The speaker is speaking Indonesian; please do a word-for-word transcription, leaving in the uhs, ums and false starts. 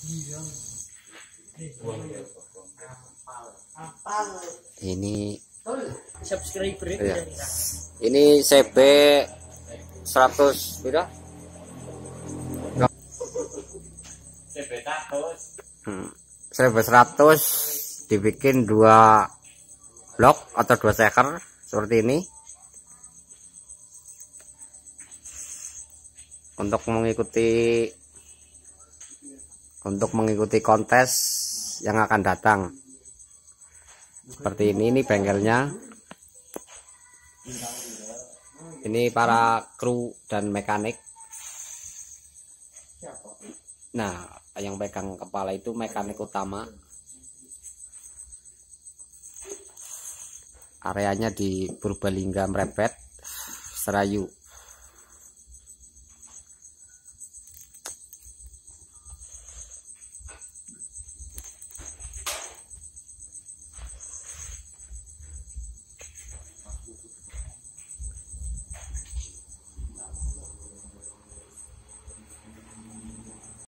Ini subscriber ya. Ini C B seratus beda. C B seratus. Hmm. C B seratus dibikin dua blok atau dua seker seperti ini. Untuk mengikuti untuk mengikuti kontes yang akan datang. Seperti ini, ini bengkelnya. Ini para kru dan mekanik. Nah, yang pegang kepala itu mekanik utama. Areanya di Purbalingga Mrebet, Serayu.